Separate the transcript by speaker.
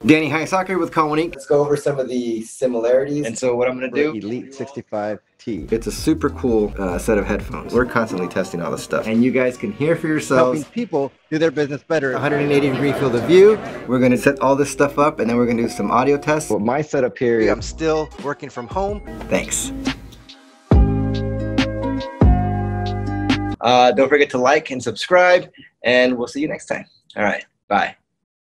Speaker 1: Danny Hayasaka with Colmonique.
Speaker 2: Let's go over some of the similarities.
Speaker 1: And so what I'm going to do,
Speaker 2: Elite 65T.
Speaker 1: it's a super cool set of headphones. We're constantly testing all this stuff. And you guys can hear for yourselves.
Speaker 2: Helping people do their business better.
Speaker 1: 180-degree field of view. We're going to set all this stuff up and then we're going to do some audio tests.
Speaker 2: Well, my setup here,
Speaker 1: I'm still working from home. Thanks. Don't forget to like and subscribe, and we'll see you next time. All right, bye.